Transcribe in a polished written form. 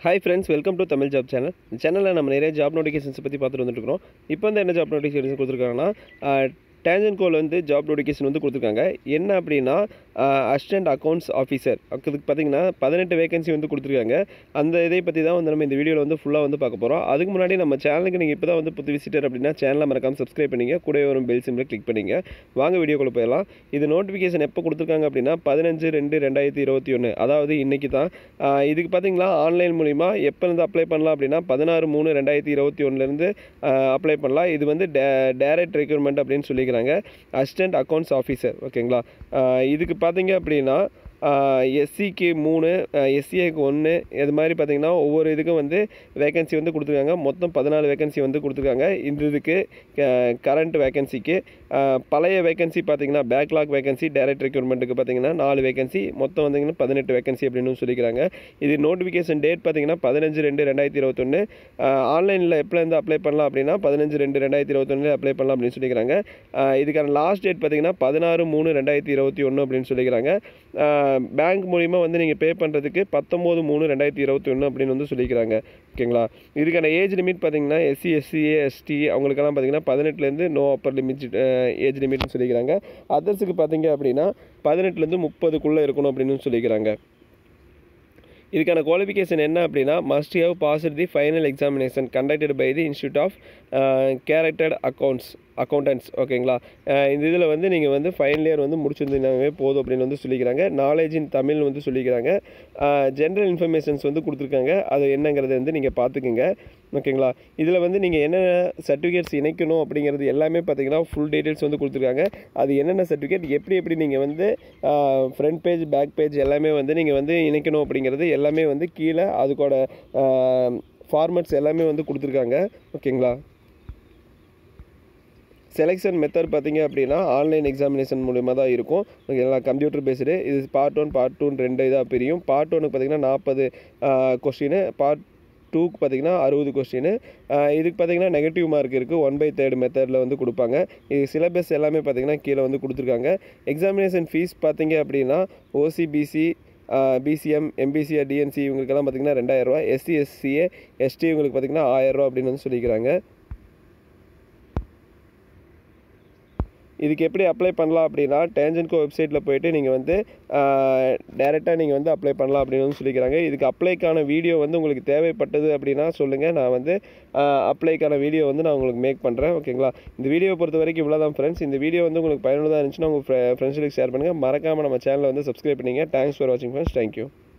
Hi friends, welcome to Tamil Job Channel. இந்த சேனலில் நம்ம நிறைய ஜாப் நோட்டிஃபிகேஷன்ஸ் பற்றி பார்த்துட்டு வந்துட்டுருக்கோம். இப்போ வந்து என்ன ஜாப் நோட்டிஃபிகேஷன் கொடுத்துருக்காங்கன்னா டேஞ்சன்கோவில் வந்து ஜாப் நோட்டிஃபிகேஷன் வந்து கொடுத்துருக்காங்க. என்ன அப்படின்னா அசிஸ்டன்ட் அக்கௌண்ட்ஸ் ஆஃபீஸர் அதுக்கு பார்த்தீங்கன்னா 18 வேகன்சி வந்து கொடுத்துருக்காங்க. அந்த இதை பற்றி தான் வந்து நம்ம இந்த வீடியோவில் வந்து ஃபுல்லாக வந்து பார்க்க போகிறோம். அதுக்கு முன்னாடி நம்ம சேனலுக்கு நீங்கள் இப்போ தான் வந்து புது விசிட்டர் அப்படின்னா சேனலை மறக்காமல் சப்ஸ்கிரைப் பண்ணிங்க, கூட வரும் பெல் சிம்பிளை கிளிக் பண்ணிங்க. வாங்க வீடியோக்குள்ளே போயிடலாம். இது நோட்டிஃபிகேஷன் எப்போ கொடுத்துருக்காங்க அப்படின்னா 15/2/2021, அதாவது இன்றைக்கி தான். இதுக்கு பார்த்தீங்களா ஆன்லைன் மூலிமா எப்போலேருந்து அப்ளை பண்ணலாம் அப்படின்னா 16/3/2021 அப்ளை பண்ணலாம். இது வந்து டைரக்ட் ரெக்ரூட்மெண்ட் அப்படின்னு சொல்லிக்கிறாங்க, அசிஸ்டன்ட் அக்கௌண்ட்ஸ் ஆஃபீஸர். ஓகேங்களா, இதுக்கு பார்த்தீங்க அப்படின்னா எஸ்சிக்கு 3, எஸ்சிஏக்கு 1, இது மாதிரி பார்த்தீங்கன்னா ஒவ்வொரு இதுக்கும் வந்து வேகன்சி வந்து கொடுத்துருக்காங்க. மொத்தம் 14 வேகன்சி வந்து கொடுத்துருக்காங்க. இந்த இதுக்கு கரண்ட் வேகன்சிக்கு பழைய வேகன்சி பார்த்தீங்கன்னா பேக்லாக் வேகன்சி டைரக்ட் ரெக்ரூட்மெண்ட்டுக்கு பார்த்தீங்கன்னா 4 வேகன்சி, மொத்தம் வந்தீங்கன்னா 18 வேகன்சி அப்படின்னு சொல்லிக்கிறாங்க. இது நோட்டிஃபிகேஷன் டேட் பார்த்தீங்கன்னா 15/2/2021. ஆன்லைனில் எப்போலேருந்து அப்ளை பண்ணலாம் அப்படின்னா 15/2/2021 அப்ளை பண்ணலாம் அப்படின்னு சொல்லிக்கிறாங்க. இதுக்கான லாஸ்ட் டேட் பார்த்தீங்கன்னா 16/3/2021 அப்படின்னு சொல்லிக்கிறாங்க. பேங்க் மூலிமா வந்து நீங்கள் பே பண்ணுறதுக்கு 19/3/2021 அப்படின்னு வந்து சொல்லிக்கிறாங்க. ஓகேங்களா, இதுக்கான ஏஜ் லிமிட் பார்த்தீங்கன்னா எஸ்சி, எஸ்சிஏ, எஸ்டி அவங்களுக்கெல்லாம் பார்த்தீங்கன்னா 18லேருந்து நோ அப்பர் லிமிட் ஏஜ் லிமிட்னு சொல்லிக்கிறாங்க. அதர்ஸுக்கு பார்த்தீங்க அப்படின்னா 18லேருந்து 30க்குள்ளே இருக்கணும் அப்படின்னு சொல்லிக்கிறாங்க. இதுக்கான குவாலிஃபிகேஷன் என்ன அப்படின்னா must have passed the final examination conducted by the institute of chartered accountants. ஓகேங்களா, இந்த இதில் வந்து நீங்கள் வந்து ஃபைனல் இயர் வந்து முடிச்சிருந்தீங்கன்னாவே போதும் அப்படின்னு வந்து சொல்லிக்கிறாங்க. நாலேஜ் இன் தமிழ் வந்து சொல்லிக்கிறாங்க. ஜென்ரல் இன்ஃபர்மேஷன்ஸ் வந்து கொடுத்துருக்காங்க, அது என்னங்கிறத வந்து நீங்கள் பார்த்துக்குங்க. ஓகேங்களா, இதில் வந்து நீங்கள் என்னென்ன சர்டிஃபிகேட்ஸ் இணைக்கணும் அப்படிங்கிறது எல்லாமே பார்த்தீங்கன்னா ஃபுல் டீட்டெயில்ஸ் வந்து கொடுத்துருக்காங்க. அது என்னென்ன சர்டிஃபிகேட் எப்படி நீங்கள் வந்து ஃப்ரண்ட் பேஜ் பேக் பேஜ் எல்லாமே வந்து நீங்கள் வந்து இணைக்கணும் அப்படிங்கிறது எல்லாமே வந்து கீழே அதுக்கோட ஃபார்மட்ஸ் எல்லாமே வந்து கொடுத்துருக்காங்க. ஓகேங்களா, செலெக்ஷன் மெத்தட் பார்த்தீங்க அப்படின்னா ஆன்லைன் எக்ஸாமினேஷன் மூலிமா தான் இருக்கும். ஓகேங்களா, கம்ப்யூட்டர் பேஸ்டு. இது பார்ட் 1 பார்ட் 2 2 இதாக பிரியும். பார்ட் 1க்கு பார்த்தீங்கன்னா 40 கொஸ்டின், பார்ட் 2க்கு பார்த்தீங்கன்னா 60 கொஸ்டின். இதுக்கு பார்த்தீங்கன்னா நெகட்டிவ் மார்க் இருக்குது, 1/3 மெத்தடில் வந்து கொடுப்பாங்க. இது சிலபஸ் எல்லாமே பார்த்தீங்கன்னா கீழே வந்து கொடுத்துருக்காங்க. எக்ஸாமினேஷன் ஃபீஸ் பார்த்தீங்க அப்படின்னா OC, BC, BCM, MBCR, DNC இவங்களுக்கெல்லாம் பார்த்தீங்கன்னா 2000 ரூபா, எஸ்சி, எஸ்சிஏ, எஸ்டி இவங்களுக்கு பார்த்தீங்கன்னா 1000 ரூபா அப்படின்னு வந்து சொல்லிக்கிறாங்க. இதுக்கு எப்படி அப்ளை பண்ணலாம் அப்படின்னா டேஞ்சன்கோ வெப்சைட்டில் போய்ட்டு நீங்கள் வந்து டேரெக்டாக நீங்கள் வந்து அப்ளை பண்ணலாம் அப்படின்னு வந்து சொல்லிக்கிறாங்க. இதுக்கு அப்ளைக்கான வீடியோ வந்து உங்களுக்கு தேவைப்பட்டது அப்படின்னா சொல்லுங்கள், நான் வந்து அப்ளைக்கான வீடியோ வந்து நான் உங்களுக்கு மேக் பண்ணுறேன். ஓகேங்களா, இந்த வீடியோ பொறுத்த வரைக்கும் இவ்வளோ தான் ஃப்ரெண்ட்ஸ். இந்த வீடியோ வந்து உங்களுக்கு பயனுள்ளதாக இருந்துச்சுன்னா உங்கள் ஃப்ரெண்ட்ஸுக்கு ஷேர் பண்ணுங்கள். மறக்காமல் நம்ம சேனலை வந்து சப்ஸ்கிரைப் பண்ணிங்க. தேங்க்ஸ் ஃபார் வாட்சிங் ஃப்ரெண்ட்ஸ். தேங்க்யூ.